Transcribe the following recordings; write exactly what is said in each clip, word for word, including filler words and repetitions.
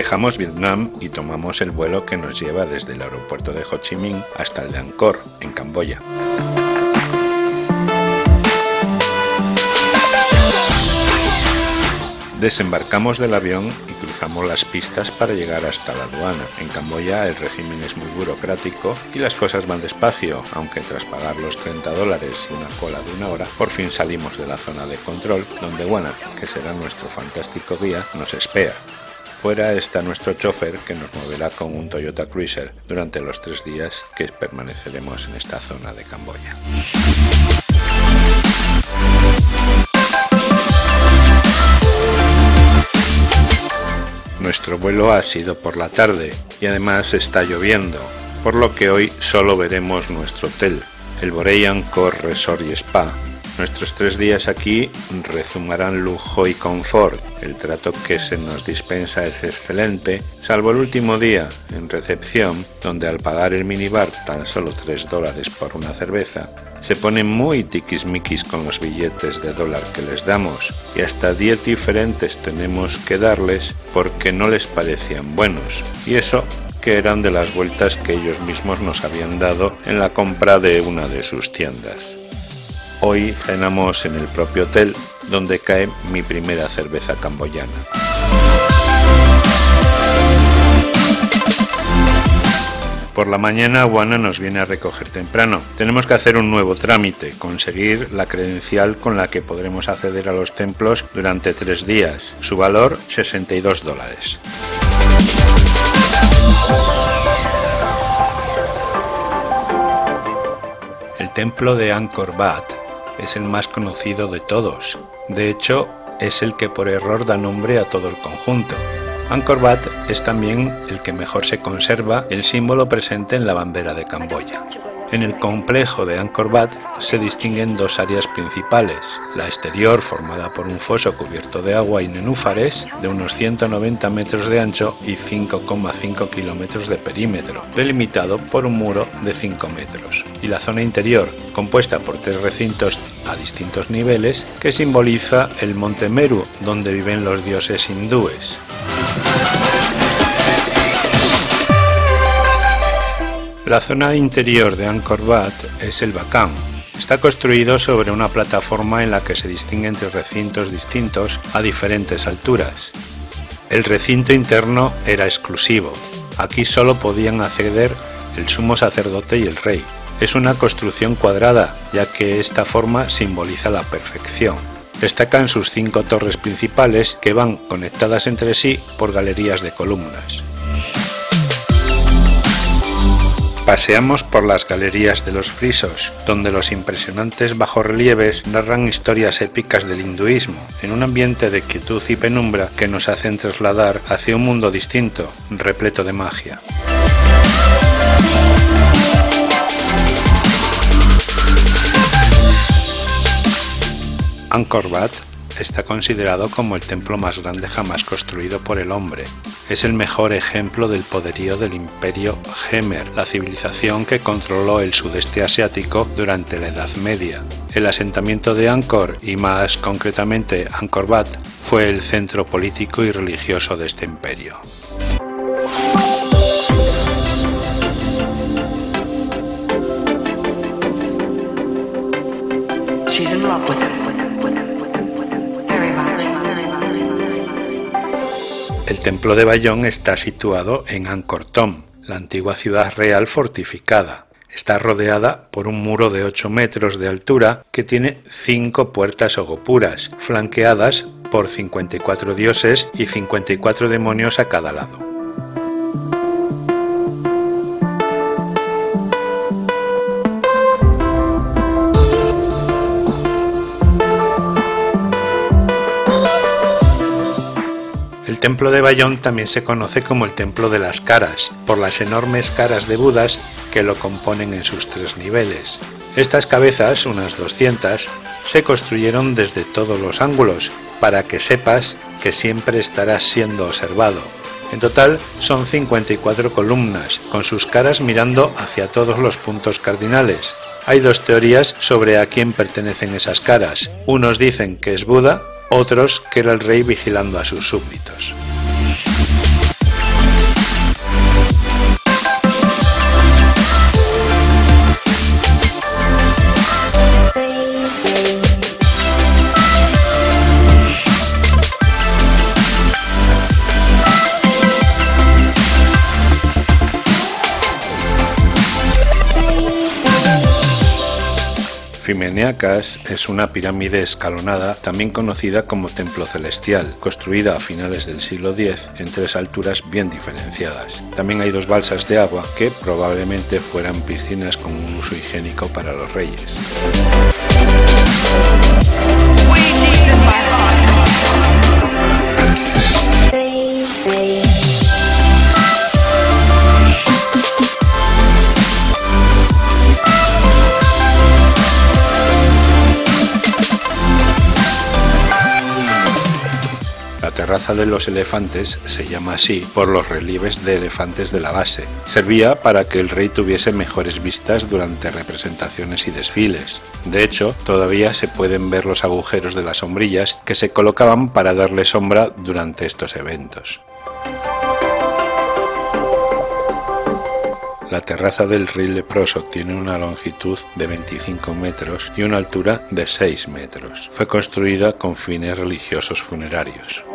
Dejamos Vietnam y tomamos el vuelo que nos lleva desde el aeropuerto de Ho Chi Minh hasta el de Angkor, en Camboya. Desembarcamos del avión y cruzamos las pistas para llegar hasta la aduana. En Camboya el régimen es muy burocrático y las cosas van despacio, aunque tras pagar los treinta dólares y una cola de una hora, por fin salimos de la zona de control, donde Wana, que será nuestro fantástico guía, nos espera. Fuera está nuestro chofer, que nos moverá con un Toyota Cruiser durante los tres días que permaneceremos en esta zona de Camboya. Nuestro vuelo ha sido por la tarde y además está lloviendo, por lo que hoy solo veremos nuestro hotel, el Borei Angkor Resort y Spa. Nuestros tres días aquí rezumarán lujo y confort. El trato que se nos dispensa es excelente, salvo el último día en recepción, donde al pagar el minibar tan solo tres dólares por una cerveza, se ponen muy tiquismiquis con los billetes de dólar que les damos, y hasta diez diferentes tenemos que darles porque no les parecían buenos, y eso que eran de las vueltas que ellos mismos nos habían dado en la compra de una de sus tiendas. Hoy cenamos en el propio hotel, donde cae mi primera cerveza camboyana. Por la mañana Wana nos viene a recoger temprano. Tenemos que hacer un nuevo trámite, conseguir la credencial con la que podremos acceder a los templos durante tres días. Su valor, sesenta y dos dólares. El templo de Angkor Wat es el más conocido de todos. De hecho, es el que por error da nombre a todo el conjunto. Angkor Wat es también el que mejor se conserva el símbolo presente en la bandera de Camboya. En el complejo de Angkor Wat se distinguen dos áreas principales, la exterior formada por un foso cubierto de agua y nenúfares de unos ciento noventa metros de ancho y cinco coma cinco kilómetros de perímetro, delimitado por un muro de cinco metros, y la zona interior, compuesta por tres recintos a distintos niveles, que simboliza el monte Meru, donde viven los dioses hindúes. La zona interior de Angkor Wat es el Bakam. Está construido sobre una plataforma en la que se distinguen tres recintos distintos a diferentes alturas. El recinto interno era exclusivo. Aquí solo podían acceder el sumo sacerdote y el rey. Es una construcción cuadrada, ya que esta forma simboliza la perfección. Destacan sus cinco torres principales que van conectadas entre sí por galerías de columnas. Paseamos por las galerías de los frisos, donde los impresionantes bajorrelieves narran historias épicas del hinduismo, en un ambiente de quietud y penumbra que nos hacen trasladar hacia un mundo distinto, repleto de magia. Angkor Wat está considerado como el templo más grande jamás construido por el hombre. Es el mejor ejemplo del poderío del imperio Khmer, la civilización que controló el sudeste asiático durante la Edad Media. El asentamiento de Angkor, y más concretamente Angkor Wat, fue el centro político y religioso de este imperio. She's in love with him. El templo de Bayón está situado en Angkor Thom, la antigua ciudad real fortificada. Está rodeada por un muro de ocho metros de altura que tiene cinco puertas o gopuras, flanqueadas por cincuenta y cuatro dioses y cincuenta y cuatro demonios a cada lado. El templo de Bayón también se conoce como el templo de las caras, por las enormes caras de Budas que lo componen en sus tres niveles. Estas cabezas, unas doscientas, se construyeron desde todos los ángulos, para que sepas que siempre estarás siendo observado. En total son cincuenta y cuatro columnas, con sus caras mirando hacia todos los puntos cardinales. Hay dos teorías sobre a quién pertenecen esas caras. Unos dicen que es Buda, otros que era el rey vigilando a sus súbditos. Phimeniacas es una pirámide escalonada, también conocida como Templo Celestial, construida a finales del siglo diez en tres alturas bien diferenciadas. También hay dos balsas de agua que probablemente fueran piscinas con un uso higiénico para los reyes. La terraza de los elefantes se llama así por los relieves de elefantes de la base. Servía para que el rey tuviese mejores vistas durante representaciones y desfiles. De hecho, todavía se pueden ver los agujeros de las sombrillas que se colocaban para darle sombra durante estos eventos. La terraza del rey leproso tiene una longitud de veinticinco metros y una altura de seis metros. Fue construida con fines religiosos funerarios.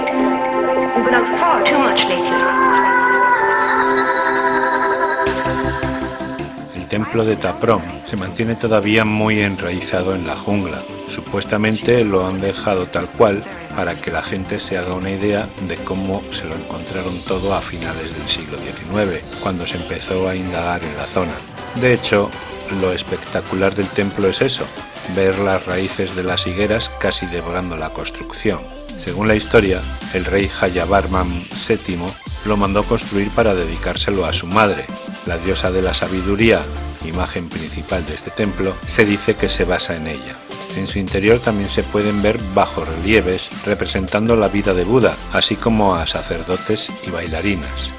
El templo de Taprom se mantiene todavía muy enraizado en la jungla. Supuestamente lo han dejado tal cual para que la gente se haga una idea de cómo se lo encontraron todo a finales del siglo diecinueve, cuando se empezó a indagar en la zona. De hecho, lo espectacular del templo es eso, ver las raíces de las higueras casi devorando la construcción. Según la historia, el rey Jayavarman séptimo lo mandó construir para dedicárselo a su madre. La diosa de la sabiduría, imagen principal de este templo, se dice que se basa en ella. En su interior también se pueden ver bajorrelieves representando la vida de Buda, así como a sacerdotes y bailarinas.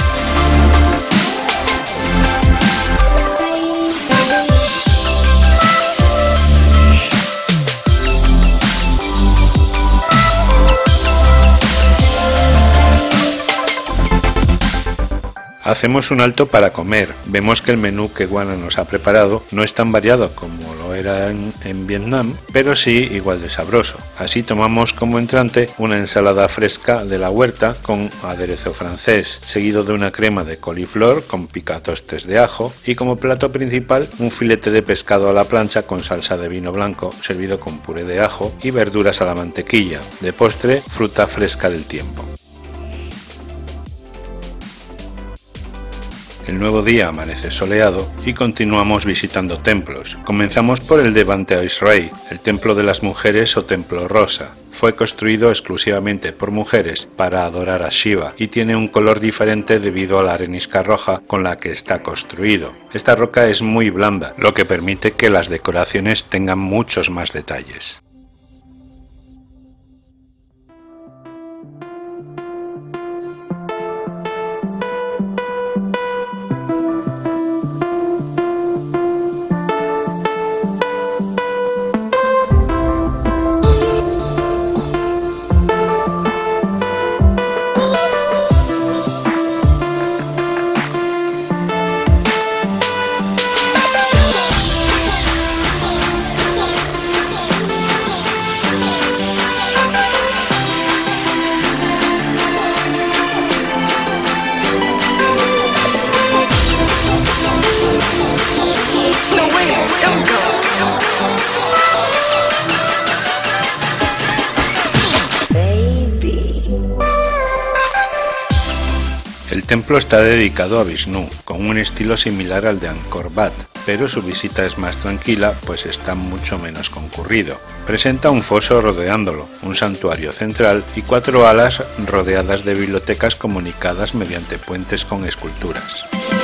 Hacemos un alto para comer. Vemos que el menú que Guana nos ha preparado no es tan variado como lo era en, en Vietnam, pero sí igual de sabroso. Así tomamos como entrante una ensalada fresca de la huerta con aderezo francés, seguido de una crema de coliflor con picatostes de ajo y como plato principal un filete de pescado a la plancha con salsa de vino blanco, servido con puré de ajo y verduras a la mantequilla. De postre, fruta fresca del tiempo. El nuevo día amanece soleado y continuamos visitando templos. Comenzamos por el de Bante Israel, el templo de las mujeres o templo rosa. Fue construido exclusivamente por mujeres para adorar a Shiva y tiene un color diferente debido a la arenisca roja con la que está construido. Esta roca es muy blanda, lo que permite que las decoraciones tengan muchos más detalles. El templo está dedicado a Vishnu, con un estilo similar al de Angkor Wat, pero su visita es más tranquila pues está mucho menos concurrido. Presenta un foso rodeándolo, un santuario central y cuatro alas rodeadas de bibliotecas comunicadas mediante puentes con esculturas.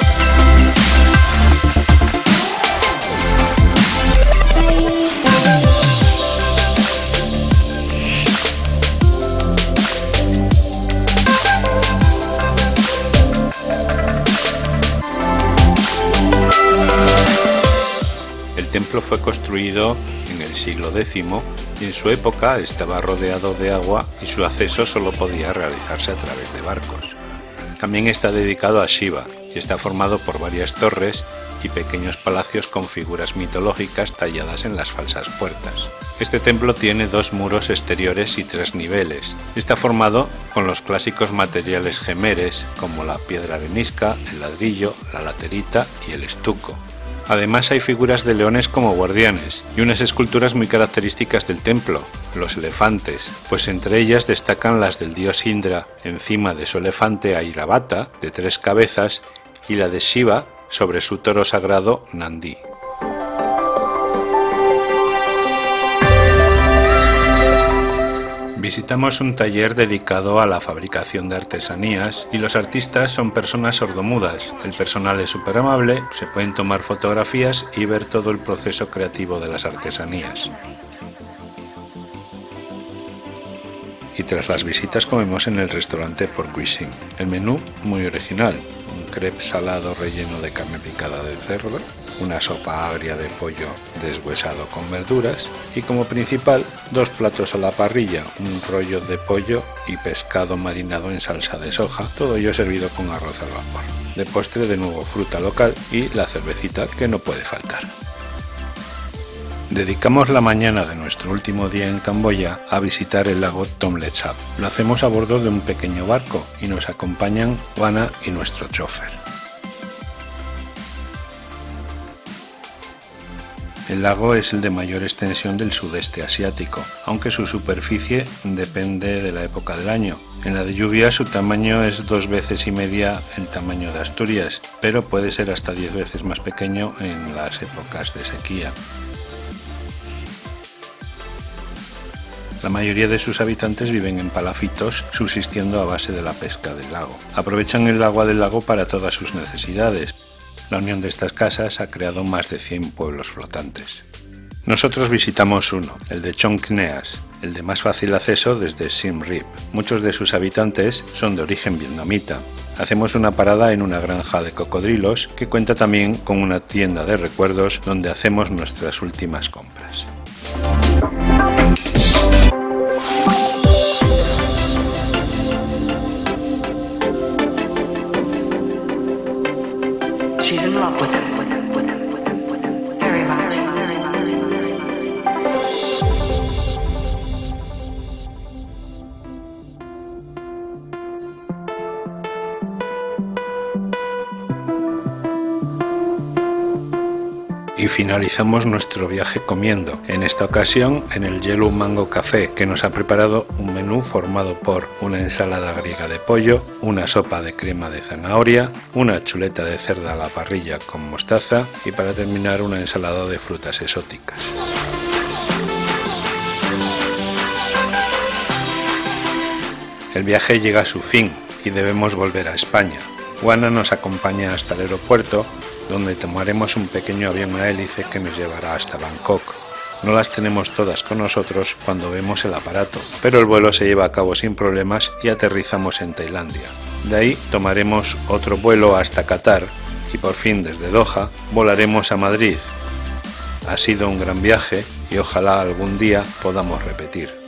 El templo fue construido en el siglo décimo y en su época estaba rodeado de agua y su acceso solo podía realizarse a través de barcos. También está dedicado a Shiva y está formado por varias torres y pequeños palacios con figuras mitológicas talladas en las falsas puertas. Este templo tiene dos muros exteriores y tres niveles. Está formado con los clásicos materiales gemeres como la piedra arenisca, el ladrillo, la laterita y el estuco. Además hay figuras de leones como guardianes y unas esculturas muy características del templo, los elefantes, pues entre ellas destacan las del dios Indra encima de su elefante Airavata de tres cabezas y la de Shiva sobre su toro sagrado Nandi. Visitamos un taller dedicado a la fabricación de artesanías y los artistas son personas sordomudas. El personal es súper amable, se pueden tomar fotografías y ver todo el proceso creativo de las artesanías. Y tras las visitas comemos en el restaurante Por Cuisine. El menú muy original, un crepe salado relleno de carne picada de cerdo, una sopa agria de pollo deshuesado con verduras y como principal dos platos a la parrilla, un rollo de pollo y pescado marinado en salsa de soja, todo ello servido con arroz al vapor. De postre de nuevo fruta local y la cervecita que no puede faltar. Dedicamos la mañana de nuestro último día en Camboya a visitar el lago Tomlet Sap. Lo hacemos a bordo de un pequeño barco y nos acompañan Juana y nuestro chofer. El lago es el de mayor extensión del sudeste asiático, aunque su superficie depende de la época del año. En la de lluvia su tamaño es dos veces y media el tamaño de Asturias, pero puede ser hasta diez veces más pequeño en las épocas de sequía. La mayoría de sus habitantes viven en palafitos, subsistiendo a base de la pesca del lago. Aprovechan el agua del lago para todas sus necesidades. La unión de estas casas ha creado más de cien pueblos flotantes. Nosotros visitamos uno, el de Chong Kneas, el de más fácil acceso desde Siem Reap. Muchos de sus habitantes son de origen vietnamita. Hacemos una parada en una granja de cocodrilos que cuenta también con una tienda de recuerdos donde hacemos nuestras últimas compras. She's in love with him. Very much. Y finalizamos nuestro viaje comiendo, en esta ocasión en el Yellow Mango Café, que nos ha preparado un menú formado por una ensalada griega de pollo, una sopa de crema de zanahoria, una chuleta de cerdo a la parrilla con mostaza y para terminar una ensalada de frutas exóticas. El viaje llega a su fin y debemos volver a España. Juana nos acompaña hasta el aeropuerto, donde tomaremos un pequeño avión a hélice que nos llevará hasta Bangkok. No las tenemos todas con nosotros cuando vemos el aparato, pero el vuelo se lleva a cabo sin problemas y aterrizamos en Tailandia. De ahí tomaremos otro vuelo hasta Qatar y por fin desde Doha volaremos a Madrid. Ha sido un gran viaje y ojalá algún día podamos repetir.